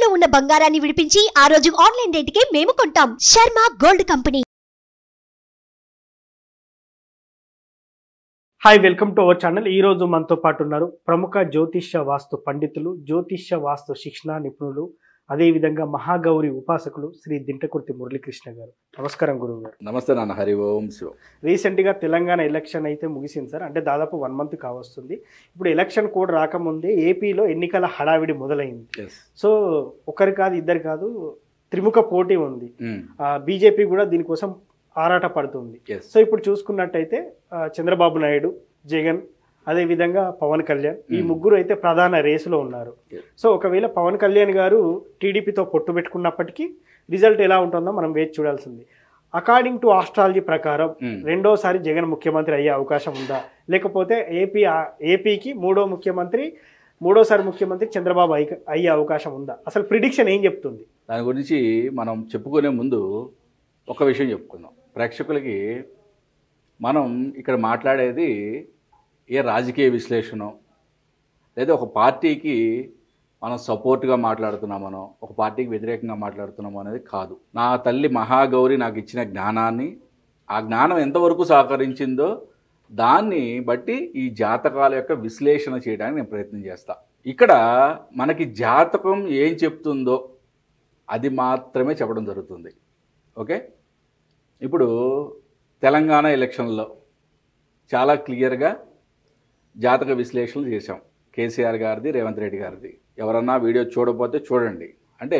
తాకట్టులో ఉన్న బంగారాన్ని విడిపించి ఆ రోజు ఆన్లైన్ రేటుకే మేము కొంటాం. Sharma gold company. Hi, welcome to our channel. ఈ రోజు మనతో పాటు ఉన్నారు ప్రముఖ జ్యోతిష్య వాస్తు పండితులు, జ్యోతిష్య వాస్తు శిక్షణ నిపుణులు, అదేవిధంగా మహాగౌరి ఉపాసకులు శ్రీ దింటకుర్తి మురళీకృష్ణ గారు. నమస్కారం గురువు గారు. నమస్తే నాన్న. హరి ఓం శివ. రీసెంట్గా తెలంగాణ ఎలక్షన్ అయితే ముగిసింది సార్. అంటే దాదాపు 1 మంత్ కావస్తుంది. ఇప్పుడు ఎలక్షన్ కోడ్ రాకముందే ఏపీలో ఎన్నికల హడావిడి మొదలైంది. సో ఒకరు కాదు, ఇద్దరు కాదు, త్రిముఖ పోటీ ఉంది. బీజేపీ కూడా దీనికోసం ఆరాట పడుతుంది. సో ఇప్పుడు చూసుకున్నట్టయితే చంద్రబాబు నాయుడు, జగన్, అదేవిధంగా పవన్ కళ్యాణ్, ఈ ముగ్గురు అయితే ప్రధాన రేసులో ఉన్నారు. సో ఒకవేళ పవన్ కళ్యాణ్ గారు టీడీపీతో పొట్టు పెట్టుకున్నప్పటికీ రిజల్ట్ ఎలా ఉంటుందో మనం వేచి చూడాల్సింది. అకార్డింగ్ టు ఆస్ట్రాలజీ ప్రకారం రెండోసారి జగన్ ముఖ్యమంత్రి అయ్యే అవకాశం ఉందా, లేకపోతే ఏపీకి మూడోసారి ముఖ్యమంత్రి చంద్రబాబు అయ్యే అవకాశం ఉందా? అసలు ప్రిడిక్షన్ ఏం చెప్తుంది? దాని గురించి మనం చెప్పుకునే ముందు ఒక విషయం చెప్పుకుందాం ప్రేక్షకులకి. మనం ఇక్కడ మాట్లాడేది ఏ రాజకీయ విశ్లేషణ, లేదా ఒక పార్టీకి మనం సపోర్ట్గా మాట్లాడుతున్నామనో, ఒక పార్టీకి వ్యతిరేకంగా మాట్లాడుతున్నామో అనేది కాదు. నా తల్లి మహాగౌరి నాకు ఇచ్చిన జ్ఞానాన్ని, ఆ జ్ఞానం ఎంతవరకు సహకరించిందో దాన్ని బట్టి ఈ జాతకాల యొక్క విశ్లేషణ చేయడానికి నేను ప్రయత్నం చేస్తాను. ఇక్కడ మనకి జాతకం ఏం చెప్తుందో అది మాత్రమే చెప్పడం జరుగుతుంది. ఓకే, ఇప్పుడు తెలంగాణ ఎలక్షన్లో చాలా క్లియర్గా జాతక విశ్లేషణలు చేశాం. కేసీఆర్ గారిది, రేవంత్ రెడ్డి గారిది. ఎవరన్నా వీడియో చూడకపోతే చూడండి. అంటే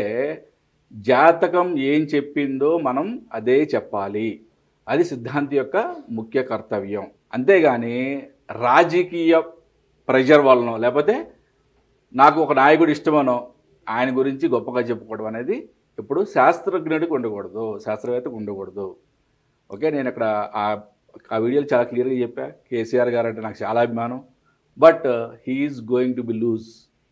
జాతకం ఏం చెప్పిందో మనం అదే చెప్పాలి. అది సిద్ధాంతి యొక్క ముఖ్య కర్తవ్యం. అంతేగాని రాజకీయ ప్రెషర్ వలనో, లేకపోతే నాకు ఒక నాయకుడు ఇష్టమనో ఆయన గురించి గొప్పగా చెప్పుకోవడం అనేది ఇప్పుడు శాస్త్రజ్ఞుడికి ఉండకూడదు, శాస్త్రవేత్తకు ఉండకూడదు. ఓకే, నేను అక్కడ ఆ వీడియోలు చాలా క్లియర్గా చెప్పా. కేసీఆర్ గారు అంటే నాకు చాలా అభిమానం, but he's going to be lose.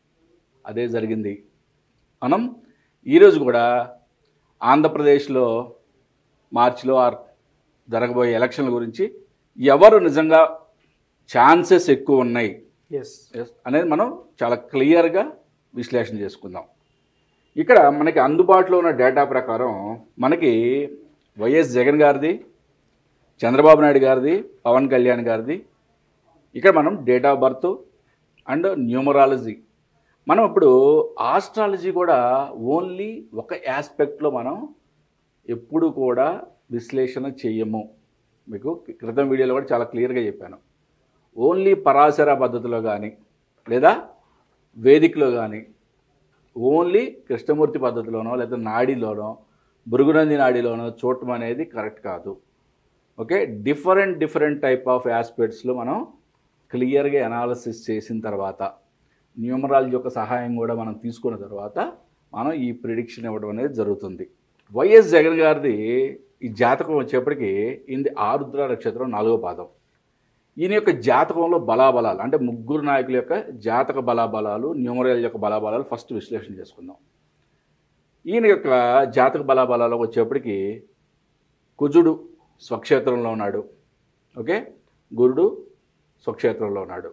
అదే జరిగింది. మనం ఈరోజు కూడా ఆంధ్రప్రదేశ్లో మార్చిలో జరగబోయే ఎలక్షన్ల గురించి ఎవరు నిజంగా ఛాన్సెస్ ఎక్కువ ఉన్నాయి అనేది మనం చాలా క్లియర్గా విశ్లేషణ చేసుకుందాం. ఇక్కడ మనకి అందుబాటులో ఉన్న డేటా ప్రకారం మనకి వైఎస్ జగన్ గారిది, చంద్రబాబు నాయుడు గారిది, పవన్ కళ్యాణ్ గారిది, ఇక్కడ మనం date of birth and numerology, మనం ఇప్పుడు ఆస్ట్రాలజీ కూడా ఓన్లీ ఒక ఆస్పెక్ట్లో మనం ఎప్పుడు కూడా విశ్లేషణ చేయము. మీకు క్రితం వీడియోలో కూడా చాలా క్లియర్గా చెప్పాను. ఓన్లీ పరాశర పద్ధతిలో కానీ, లేదా వేదికలో కానీ, ఓన్లీ కృష్ణమూర్తి పద్ధతిలోనో లేదా నాడిలోనో, భృగునంది నాడిలోనో చూడటం అనేది కరెక్ట్ కాదు. ఓకే, డిఫరెంట్ టైప్ ఆఫ్ ఆస్పెక్ట్స్లో మనం క్లియర్గా అనాలిసిస్ చేసిన తర్వాత, న్యూమరాలజీ యొక్క సహాయం కూడా మనం తీసుకున్న తర్వాత మనం ఈ ప్రిడిక్షన్ ఇవ్వడం అనేది జరుగుతుంది. వైఎస్ జగన్ గారిది ఈ జాతకం వచ్చేప్పటికి ఇది ఆరుద్ర నక్షత్రం 4వ పాదం. ఈయన యొక్క జాతకంలో బలాబలాలు అంటే ముగ్గురు నాయకుల యొక్క జాతక బలాబలాలు, న్యూమరాలజీ యొక్క బలాబలాలు ఫస్ట్ విశ్లేషణ చేసుకుందాం. ఈయన యొక్క జాతక బలాబలాలకు వచ్చేప్పటికి కుజుడు స్వక్షేత్రంలో ఉన్నాడు. ఓకే, గురుడు స్వక్షేత్రంలో ఉన్నాడు.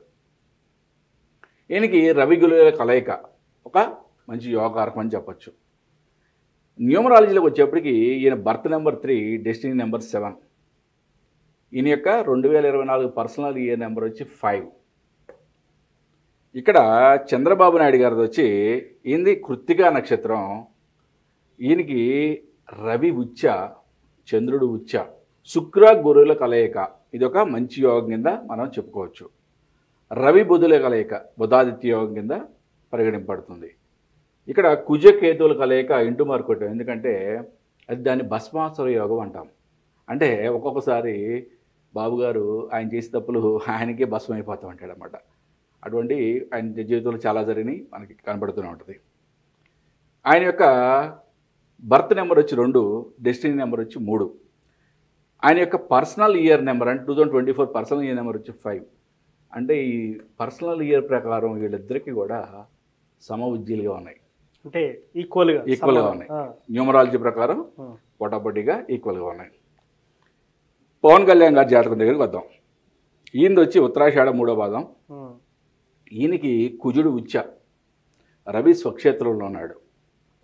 ఈయనకి రవి గురువుల కలయిక ఒక మంచి యోగకారకం అని చెప్పచ్చు. న్యూమరాలజీలోకి వచ్చేప్పటికి ఈయన బర్త్ నెంబర్ 3, డెస్టినీ నెంబర్ 7. ఈయన యొక్క 2024 పర్సనల్ ఇయర్ నెంబర్ వచ్చి 5. ఇక్కడ చంద్రబాబు నాయుడు గారిది వచ్చి ఈయనది కృత్తికా నక్షత్రం. ఈయనకి రవి ఉచ్చ, చంద్రుడు ఉచ్చ, శుక్ర గురువుల కలయిక. ఇది ఒక మంచి యోగం కింద మనం చెప్పుకోవచ్చు. రవి బుధుల కలయిక బుధాదిత్య యోగం కింద పరిగణింపబడుతుంది. ఇక్కడ కుజ కేతువుల కలయిక ఇంటూ మార్కొట్టాం, ఎందుకంటే అది దాన్ని భస్మాసుర యోగం అంటాం. అంటే ఒక్కొక్కసారి బాబుగారు ఆయన చేసే తప్పులు ఆయనకే భస్మం అయిపోతూ ఉంటాడు అన్నమాట. అటువంటి ఆయన జీవితంలో చాలా జరిగినాయి, మనకి కనబడుతూనే ఉంటుంది. ఆయన యొక్క బర్త్ నెంబర్ వచ్చి 2, డెస్టినీ నెంబర్ వచ్చి 3. ఆయన యొక్క పర్సనల్ ఇయర్ నెంబర్ అంటే 2024 పర్సనల్ ఇయర్ నెంబర్ వచ్చి 5. అంటే ఈ పర్సనల్ ఇయర్ ప్రకారం వీళ్ళిద్దరికీ కూడా సమ ఉజ్జీలుగా ఉన్నాయి, అంటే ఈక్వల్గా ఉన్నాయి. న్యూమరాలజీ ప్రకారం పోటాపోటీగా ఈక్వల్గా ఉన్నాయి. పవన్ కళ్యాణ్ గారి జాతకం దగ్గరికి వద్దాం. ఈయనది వచ్చి ఉత్తరాషాఢ 3వ పాదం. ఈయనకి కుజుడు ఉచ్చ, రవి స్వక్షేత్రంలో ఉన్నాడు.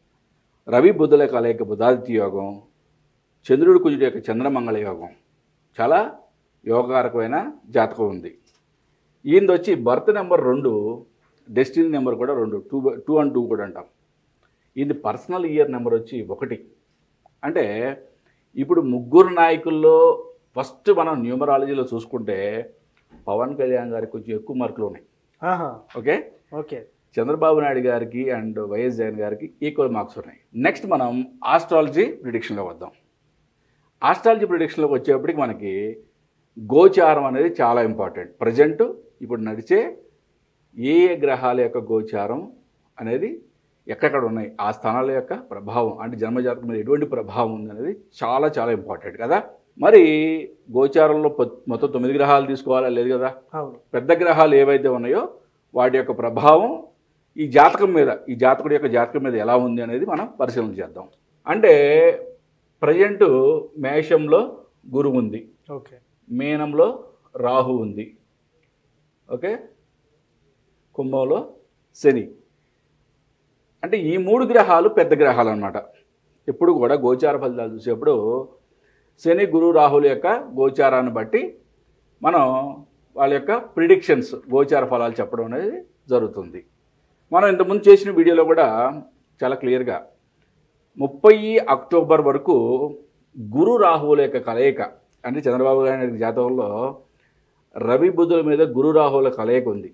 రవి బుధుల కలయిక బుధాదిత్య యోగం, చంద్రుడి కుజుడి యొక్క చంద్రమంగళ యోగం, చాలా యోగకారకమైన జాతకం ఉంది. ఈయనది వచ్చి బర్త్ నెంబర్ 2, డెస్టినీ నెంబర్ కూడా 2, 2 and 2 కూడా అంటాం. ఇది పర్సనల్ ఇయర్ నెంబర్ వచ్చి 1. అంటే ఇప్పుడు ముగ్గురు నాయకుల్లో ఫస్ట్ మనం న్యూమరాలజీలో చూసుకుంటే పవన్ కళ్యాణ్ గారికి కొంచెం ఎక్కువ మార్కులు ఉన్నాయి. ఓకే ఓకే చంద్రబాబు నాయుడు గారికి అండ్ వైఎస్ జగన్ గారికి ఈక్వల్ మార్క్స్ ఉన్నాయి. నెక్స్ట్ మనం ఆస్ట్రాలజీ ప్రిడిక్షన్లో వద్దాం. ఆస్ట్రాలజీ ప్రిడిక్షన్లోకి వచ్చేప్పటికి మనకి గోచారం అనేది చాలా ఇంపార్టెంట్. ప్రజెంట్ ఇప్పుడు నడిచే ఏ గ్రహాల యొక్క గోచారం అనేది ఎక్కడెక్కడ ఉన్నాయి, ఆ స్థానాల యొక్క ప్రభావం అంటే జన్మజాతకం మీద ఎటువంటి ప్రభావం ఉంది అనేది చాలా చాలా ఇంపార్టెంట్ కదా. మరి గోచారంలో మొత్తం 9 గ్రహాలు తీసుకోవాలా లేదు కదా. పెద్ద గ్రహాలు ఏవైతే ఉన్నాయో వాటి యొక్క ప్రభావం ఈ జాతకం మీద, ఈ జాతకుడి యొక్క జాతకం మీద ఎలా ఉంది అనేది మనం పరిశీలన చేద్దాం. అంటే ప్రజెంట్ మేషంలో గురువు ఉంది, ఓకే, మీనంలో రాహు ఉంది, ఓకే, కుంభంలో శని. అంటే ఈ 3 గ్రహాలు పెద్ద గ్రహాలు అన్నమాట. ఎప్పుడు కూడా గోచార ఫలితాలు చూసేప్పుడు శని గురు రాహుల యొక్క గోచారాన్ని బట్టి మనం వాళ్ళ యొక్క ప్రిడిక్షన్స్ గోచార ఫలాలు చెప్పడం అనేది జరుగుతుంది. మనం ఇంతకుముందు చేసిన వీడియోలో కూడా చాలా క్లియర్గా 30 అక్టోబర్ వరకు గురు రాహువుల యొక్క కలయిక అంటే చంద్రబాబు గారి జాతకంలో రవి బుధుల మీద గురు రాహువుల కలయిక ఉంది.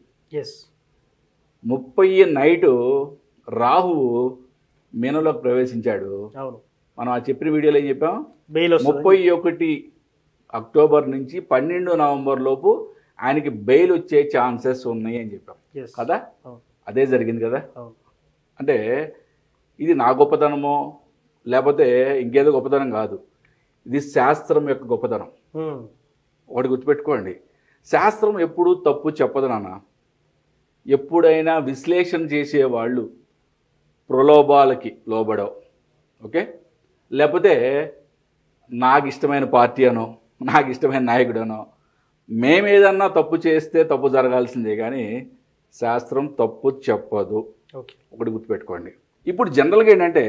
30 నైటు రాహువు మీనంలోకి ప్రవేశించాడు. మనం ఆ చెప్పిన వీడియోలో ఏం చెప్పాం, 31 అక్టోబర్ నుంచి 12 నవంబర్ లోపు ఆయనకి బెయిల్ వచ్చే ఛాన్సెస్ ఉన్నాయి అని చెప్పాం కదా. అదే జరిగింది కదా. అంటే ఇది నా గొప్పతనమో లేకపోతే ఇంకేదో గొప్పతనం కాదు, ఇది శాస్త్రం యొక్క గొప్పతనం. ఒకటి గుర్తుపెట్టుకోండి, శాస్త్రం ఎప్పుడూ తప్పు చెప్పదు నాన్న. ఎప్పుడైనా విశ్లేషణ చేసేవాళ్ళు ప్రలోభాలకి లోబడవు, ఓకే, లేకపోతే నాకు ఇష్టమైన పార్టీ అనో నాకు ఇష్టమైన నాయకుడనో మేమేదన్నా తప్పు చేస్తే తప్పు జరగాల్సిందే కానీ శాస్త్రం తప్పు చెప్పదు. ఒకటి గుర్తుపెట్టుకోండి. ఇప్పుడు జనరల్గా ఏంటంటే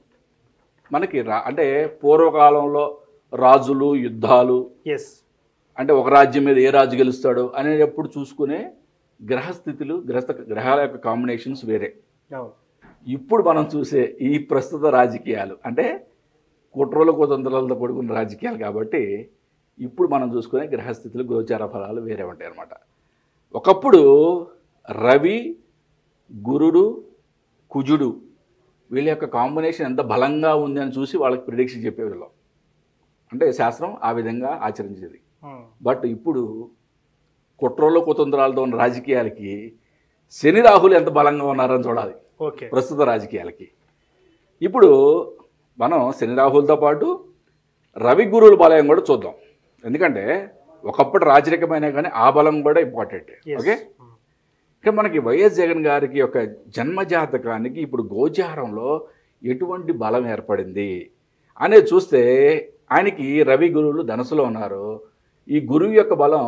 మనకి అంటే పూర్వకాలంలో రాజులు యుద్ధాలు, అంటే ఒక రాజ్యం మీద ఏ రాజు గెలుస్తాడు అనేటప్పుడు చూసుకునే గ్రహస్థితులు గ్రహాల యొక్క కాంబినేషన్స్ వేరే. ఇప్పుడు మనం చూసే ఈ ప్రస్తుత రాజకీయాలు అంటే కుట్రల కుతంత్రాలతో కూడుకున్న రాజకీయాలు కాబట్టి ఇప్పుడు మనం చూసుకునే గ్రహస్థితులు గోచార ఫలాలు వేరే ఉంటాయి అన్నమాట. ఒకప్పుడు రవి గురుడు కుజుడు వీళ్ళ యొక్క కాంబినేషన్ ఎంత బలంగా ఉంది అని చూసి వాళ్ళకి ప్రిడిక్షన్ చెప్పేవాళ్ళం. అంటే శాస్త్రం ఆ విధంగా ఆచరించేది. బట్ ఇప్పుడు కుట్రలో కుతంత్రాలతో ఉన్న రాజకీయాలకి శని రాహులు ఎంత బలంగా ఉన్నారని చూడాలి ప్రస్తుత రాజకీయాలకి. ఇప్పుడు మనం శని రాహులతో పాటు రవి గురువుల బలం కూడా చూద్దాం. ఎందుకంటే ఒకప్పుడు రాజరికమైన కానీ ఆ బలం కూడా ఇంపార్టెంట్. ఓకే, ఇక్కడ మనకి వైఎస్ జగన్ గారికి యొక్క జన్మజాతకానికి ఇప్పుడు గోచారంలో ఎటువంటి బలం ఏర్పడింది అనేది చూస్తే ఆయనకి రవి గురువులు ధనుసులో ఉన్నారు. ఈ గురువు యొక్క బలం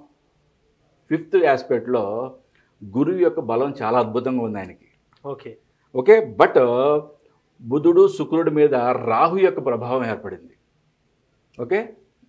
5th ఆస్పెక్ట్లో గురువు యొక్క బలం చాలా అద్భుతంగా ఉంది ఆయనకి. ఓకే, బట్ బుధుడు శుక్రుడి మీద రాహు యొక్క ప్రభావం ఏర్పడింది. ఓకే,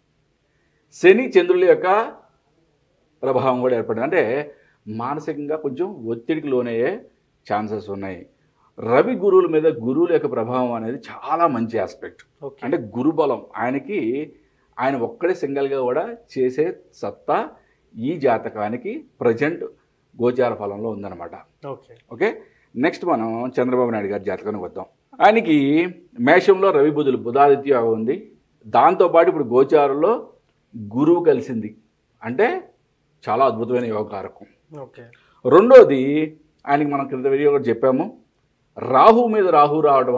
శని చంద్రుల యొక్క ప్రభావం కూడా ఏర్పడింది. అంటే మానసికంగా కొంచెం ఒత్తిడికి లోనయ్యే ఛాన్సెస్ ఉన్నాయి. రవి గురువుల మీద గురువుల యొక్క ప్రభావం అనేది చాలా మంచి ఆస్పెక్ట్. అంటే గురుబలం ఆయనకి, ఆయన ఒక్కడే సింగిల్గా కూడా చేసే సత్తా ఈ జాతకానికి ప్రజెంట్ గోచార ఫలంలో ఉందన్నమాట. ఓకే, నెక్స్ట్ మనం చంద్రబాబు నాయుడు గారి జాతకానికి వద్దాం. ఆయనకి మేషంలో రవి బుధులు బుధాదిత్య యోగం ఉంది. దాంతోపాటు ఇప్పుడు గోచారంలో గురువు కలిసింది, అంటే చాలా అద్భుతమైన యోగకారకం. రెండోది ఆయనకి మనం క్రింద వీడియో కూడా చెప్పాము, రాహు మీద రాహు రావడం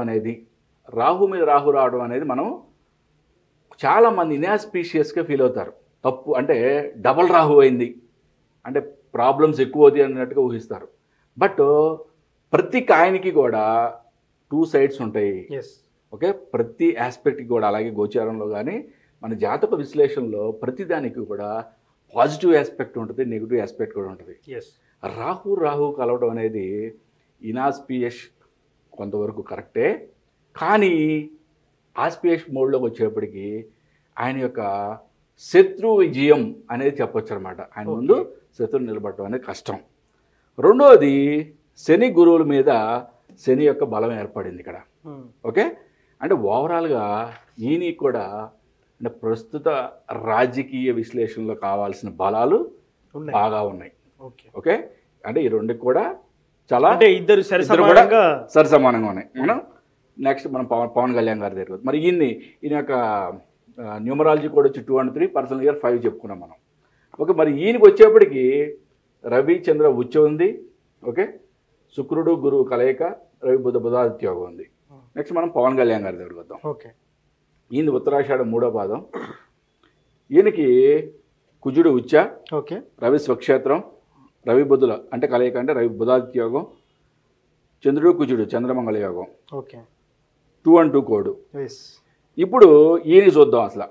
అనేది మనం చాలామంది ఇన్ఆస్పీషియస్గా ఫీల్ అవుతారు. తప్పు అంటే డబల్ రాహు అయింది అంటే ప్రాబ్లమ్స్ ఎక్కువ అవుతాయి అన్నట్టుగా ఊహిస్తారు. బట్ ప్రతి కాయిన్కి కూడా 2 సైడ్స్ ఉంటాయి. ఓకే, ప్రతి ఆస్పెక్ట్కి కూడా అలాగే గోచారంలో కానీ మన జాతక విశ్లేషణలో ప్రతిదానికి కూడా పాజిటివ్ ఆస్పెక్ట్ ఉంటుంది, నెగిటివ్ ఆస్పెక్ట్ కూడా ఉంటుంది. రాహు కలవడం అనేది ఇనాస్పియస్ కొంతవరకు కరెక్టే, కానీ ఆస్పియస్ మోడ్లోకి వచ్చేప్పటికి ఆయన యొక్క శత్రు విజయం అనేది చెప్పొచ్చు అనమాట. ఆయన ముందు శత్రువు నిలబడటం అనేది కష్టం. రెండోది శని గురువుల మీద శని యొక్క బలం ఏర్పడింది ఇక్కడ. ఓకే, అంటే ఓవరాల్గా ఈయన కూడా అంటే ప్రస్తుత రాజకీయ విశ్లేషణలో కావాల్సిన బలాలు బాగా ఉన్నాయి. ఓకే, అంటే ఈ రెండుకి కూడా చాలా ఇద్దరు సరిసమానంగా ఉన్నాయి. మనం నెక్స్ట్ మనం పవన్ కళ్యాణ్ గారి దగ్గర మరి ఈయన యొక్క న్యూమరాలజీ కూడా వచ్చి 2 and 3, పర్సనల్ ఇయర్ 5 చెప్పుకున్నాం మనం. ఓకే, మరి ఈయనకి వచ్చేప్పటికి రవి చంద్ర ఉచ్చ ఉంది. ఓకే, శుక్రుడు గురువు కలయిక, రవి బుధాదిత్య యోగం ఉంది. నెక్స్ట్ మనం పవన్ కళ్యాణ్ గారి దగ్గరికి వద్దాం. ఓకే, ఈయన ఉత్తరాషాఢ 3వ పాదం. ఈయనకి కుజుడు ఉచ్చ, ఓకే, రవి స్వక్షేత్రం, రవి బుధుల అంటే కలయిక అంటే రవి బుధాదిత్య యోగం, చంద్రుడు కుజుడు చంద్రమంగళ యోగం. ఓకే, 2 and 2 కోడు. ఇప్పుడు ఈయన చూద్దాం అసలు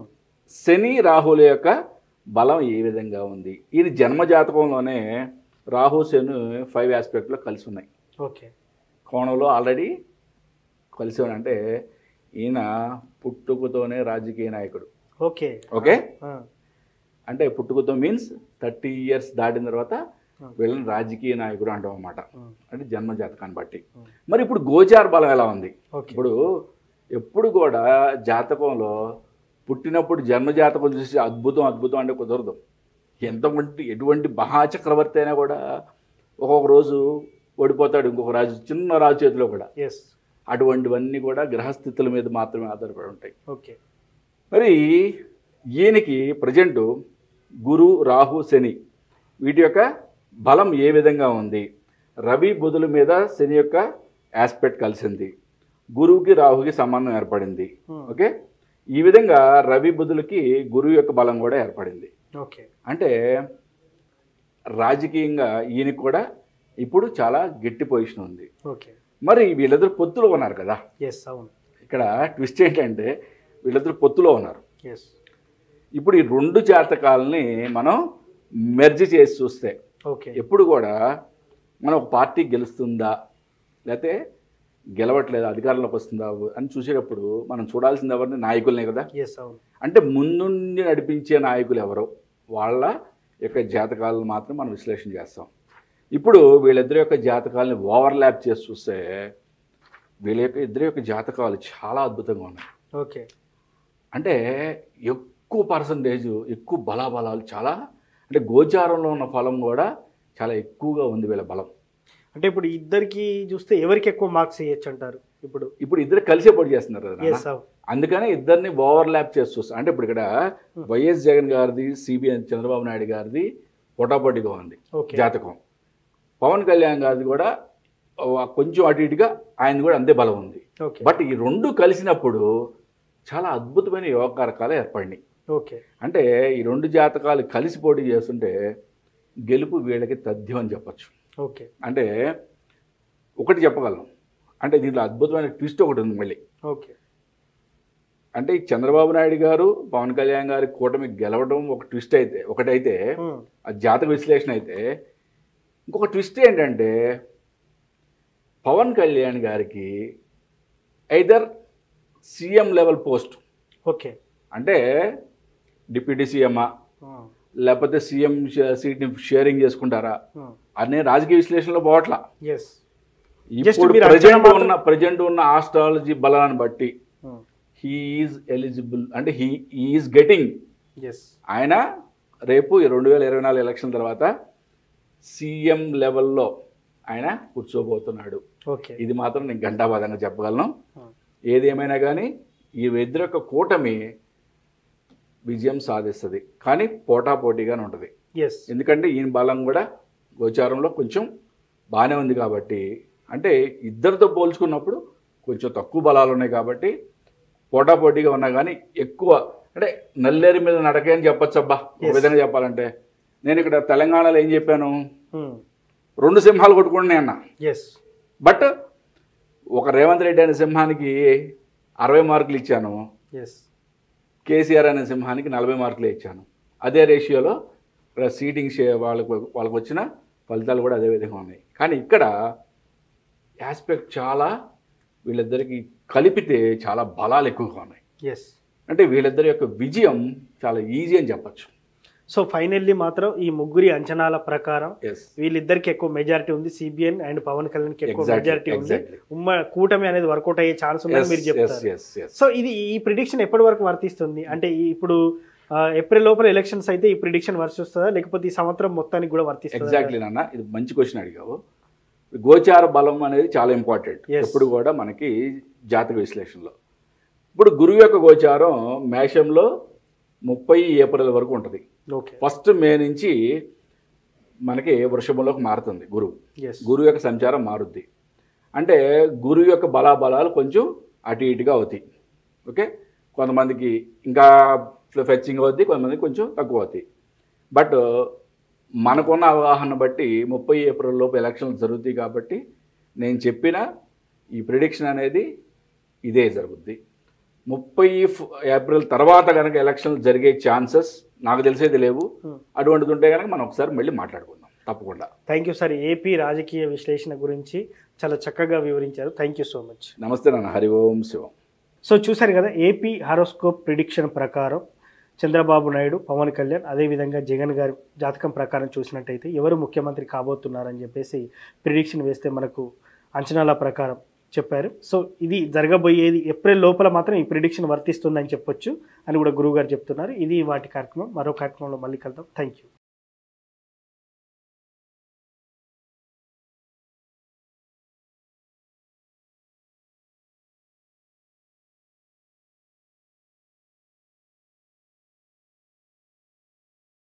శని రాహుల యొక్క బలం ఏ విధంగా ఉంది. ఈయన జన్మజాతకంలోనే రాహు శని 5 ఆస్పెక్ట్లో కలిసి ఉన్నాయి. ఓకే, కోణంలో ఆల్రెడీ కలిసి ఉన్నాయి. అంటే ఈయన పుట్టుకతోనే రాజకీయ నాయకుడు. ఓకే, ఓకే, అంటే పుట్టుకతో మీన్స్ 30 years దాటిన తర్వాత వీళ్ళని రాజకీయ నాయకుడు అంటాం అన్నమాట. అంటే జన్మజాతకాన్ని బట్టి. మరి ఇప్పుడు గోచార బలం ఎలా ఉంది? ఇప్పుడు ఎప్పుడు కూడా జాతకంలో పుట్టినప్పుడు జన్మజాతకం చూసి అద్భుతం అద్భుతం అంటే కుదరదు. ఎటువంటి మహాచక్రవర్తి అయినా కూడా ఒక్కొక్క రోజు ఓడిపోతాడు ఇంకొక రాజు, చిన్న రాజు చేతిలో కూడా. అటువంటివన్నీ కూడా గ్రహస్థితుల మీద మాత్రమే ఆధారపడి ఉంటాయి. ఓకే, మరి ఈయనకి ప్రజెంటు గురు రాహు శని వీటి యొక్క బలం ఏ విధంగా ఉంది? రవి బుధుల మీద శని యొక్క ఆస్పెక్ట్ కలిసింది, గురువుకి రాహుకి సంబంధం ఏర్పడింది. ఓకే, ఈ విధంగా రవి బుధులకి గురువు యొక్క బలం కూడా ఏర్పడింది. ఓకే, అంటే రాజకీయంగా ఈయనకి కూడా ఇప్పుడు చాలా గట్టి పొజిషన్ ఉంది. ఓకే, మరి వీళ్ళిద్దరు పొత్తులో ఉన్నారు కదా. ఇక్కడ ట్విస్ట్ ఏంటంటే వీళ్ళిద్దరు పొత్తులో ఉన్నారు. ఇప్పుడు ఈ 2 జాతకాలని మనం మెర్జ్ చేసి చూస్తే ఎప్పుడు కూడా మనం ఒక పార్టీ గెలుస్తుందా లేకపోతే గెలవట్లేదా, అధికారంలోకి వస్తుందా అని చూసేటప్పుడు మనం చూడాల్సింది ఎవరిని? నాయకులనే కదా. అంటే ముందుండి నడిపించే నాయకులు ఎవరో వాళ్ళ యొక్క జాతకాలను మాత్రం మనం విశ్లేషణ చేస్తాం. ఇప్పుడు వీళ్ళిద్దరి యొక్క జాతకాలని ఓవర్లాప్ చేసి చూస్తే వీళ్ళ యొక్క ఇద్దరి యొక్క జాతకాలు చాలా అద్భుతంగా ఉన్నాయి. ఓకే, అంటే ఎక్కువ పర్సంటేజ్, ఎక్కువ బలాబలాలు చాలా, అంటే గోచారంలో ఉన్న ఫలం కూడా చాలా ఎక్కువగా ఉంది వీళ్ళ బలం. అంటే ఇప్పుడు ఇద్దరికి చూస్తే ఎవరికి ఎక్కువ మార్క్స్ ఇవ్వచ్చు అంటారు? ఇప్పుడు ఇద్దరు కలిసే పోటీ చేస్తున్నారు కదా, అందుకనే ఇద్దరిని ఓవర్లాప్ చేసి చూస్తాం. అంటే ఇప్పుడు ఇక్కడ వైఎస్ జగన్ గారిది, సిబిఎన్ చంద్రబాబు నాయుడు గారిది పోటాపోటీగా ఉంది జాతకం. పవన్ కళ్యాణ్ గారిది కూడా కొంచెం అటు ఇటుగా ఆయన కూడా అంతే బలం ఉంది. బట్ ఈ 2 కలిసినప్పుడు చాలా అద్భుతమైన యోగకారకాలు ఏర్పడినాయి. అంటే ఈ 2 జాతకాలు కలిసి పోటీ చేస్తుంటే గెలుపు వీళ్ళకి తథ్యం అని చెప్పచ్చు. అంటే ఒకటి చెప్పగలం, అంటే దీంట్లో అద్భుతమైన ట్విస్ట్ ఒకటి ఉంది మళ్ళీ. అంటే చంద్రబాబు నాయుడు గారు పవన్ కళ్యాణ్ గారి కూటమి గెలవడం ఒక ట్విస్ట్ అయితే ఒకటైతే, ఆ జాతక విశ్లేషణ అయితే, ఇంకొక ట్విస్ట్ ఏంటంటే పవన్ కళ్యాణ్ గారికి ఐదర్ సీఎం లెవెల్ పోస్ట్, అంటే డిప్యూటీ సీఎమ్మా లేకపోతే సీఎం సీట్ని షేరింగ్ చేసుకుంటారా అనే రాజకీయ విశ్లేషణలో పోవట్లా. ఇప్పుడు ప్రజెంట్ ఉన్న ఆస్ట్రాలజీ బలాన్ని బట్టి హీఈస్ ఎలిజిబుల్, అంటే హీఈస్ గెటింగ్, ఆయన రేపు 2024 ఎలక్షన్ తర్వాత సీఎం లెవెల్లో ఆయన కూర్చోబోతున్నాడు. ఇది మాత్రం నేను ఘంటాబద్ధంగా చెప్పగలను. ఏది ఏమైనా కానీ ఈ ఇద్దరు యొక్క కూటమి విజయం సాధిస్తుంది, కానీ పోటాపోటీగానే ఉంటుంది. ఎందుకంటే ఈయన బలం కూడా గోచారంలో కొంచెం బాగానే ఉంది కాబట్టి, అంటే ఇద్దరితో పోల్చుకున్నప్పుడు కొంచెం తక్కువ బలాలు ఉన్నాయి కాబట్టి పోటాపోటీగా ఉన్నా కానీ ఎక్కువ, అంటే నల్లేరు మీద నడకే అని చెప్పచ్చు. అబ్బా ఒక విధంగా చెప్పాలంటే నేను ఇక్కడ తెలంగాణలో ఏం చెప్పాను, 2 సింహాలు కొట్టుకుంటున్నాయి అన్న. బట్ ఒక రేవంత్ రెడ్డి అనే సింహానికి 60 మార్కులు ఇచ్చాను, కేసీఆర్ అనే సింహానికి 40 మార్కులు ఇచ్చాను. అదే రేషియోలో సీటింగ్ వాళ్ళకు వచ్చిన ఫలితాలు కూడా అదే విధంగా ఉన్నాయి. కానీ ఇక్కడ ఆస్పెక్ట్ చాలా వీళ్ళిద్దరికి కలిపితే చాలా బలాలు ఎక్కువగా ఉన్నాయి. ఎస్, అంటే వీళ్ళిద్దరి యొక్క విజయం చాలా ఈజీ అని చెప్పచ్చు. సో ఫైనల్లీ మాత్రం ఈ ముగ్గురి అంచనాల ప్రకారం ఎస్, వీళ్ళిద్దరికి ఎక్కువ మెజారిటీ ఉంది, సిబిఎన్ అండ్ పవన్ కళ్యాణ్కి ఎక్కువ Exactly, మెజారిటీ ఉంది. exactly. కూటమి అనేది వర్కౌట్ అయ్యే ఛాన్స్ ఉందని మీరు చెప్తారు. సో ఇది ఈ ప్రిడిక్షన్ ఎప్పటి వరకు వర్తిస్తుంది? అంటే ఇప్పుడు ఏప్రిల్ లోపల ఎలక్షన్స్ అయితే ఈ ప్రిడిక్షన్ వర్తిస్తుందా, లేకపోతే ఈ సంవత్సరం మొత్తానికి కూడా వర్తిస్తుందా? ఎగ్జాక్ట్లీ నాన్న, ఇది మంచి క్వశ్చన్ అడిగావు. గోచార బలం అనేది చాలా ఇంపార్టెంట్ ఎప్పుడు కూడా మనకి జాతక విశ్లేషణలో. ఇప్పుడు గురువు యొక్క గోచారం మేషంలో 30 ఏప్రిల్ వరకు ఉంటుంది. ఓకే, 1 మే నుంచి మనకి వృషభంలోకి మారుతుంది గురువు. గురువు యొక్క సంచారం మారుద్ది. అంటే గురువు యొక్క బలాబలాలు కొంచెం అటు ఇటుగా అవుతాయి. ఓకే, కొంతమందికి ఇంకా ఫెచ్చింగ్ అవుద్ది, కొంతమందికి కొంచెం తక్కువ అవుతాయి. బట్ మనకున్న అవగాహన బట్టి 30 ఏప్రిల్ లోపు ఎలక్షన్లు జరుగుతాయి కాబట్టి నేను చెప్పిన ఈ ప్రిడిక్షన్ అనేది ఇదే జరుగుద్ది. 30 ఏప్రిల్ తర్వాత కనుక ఎలక్షన్లు జరిగే ఛాన్సెస్ నాకు తెలిసేది లేవు. అటువంటిది ఉంటే కనుక మనం ఒకసారి మళ్ళీ మాట్లాడుకుందాం తప్పకుండా. థ్యాంక్ యూ సార్, ఏపీ రాజకీయ విశ్లేషణ గురించి చాలా చక్కగా వివరించారు. Thank you so much. నమస్తే నాన్న. హరి ఓం శివం. సో చూశారు కదా, ఏపీ హారోస్కోప్ ప్రిడిక్షన్ ప్రకారం చంద్రబాబు నాయుడు, పవన్ కళ్యాణ్, అదేవిధంగా జగన్ గారి జాతకం ప్రకారం చూసినట్టయితే ఎవరు ముఖ్యమంత్రి కాబోతున్నారని చెప్పేసి ప్రిడిక్షన్ వేస్తే మనకు అంచనాల ప్రకారం చెప్పారు. సో ఇది జరగబోయేది ఏప్రిల్ లోపల మాత్రం ఈ ప్రిడిక్షన్ వర్తిస్తుందని చెప్పొచ్చు అని కూడా గురువు గారు చెప్తున్నారు. ఇది వాటి కార్యక్రమం. మరో కార్యక్రమంలో మళ్ళీ కలుద్దాం. Thank you.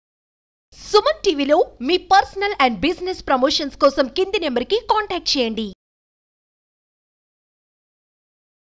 సుమన్ టీవీలో మీ పర్సనల్ అండ్ బిజినెస్ ప్రమోషన్స్ కోసం కింది నెంబర్కి కాంటాక్ట్ చేయండి.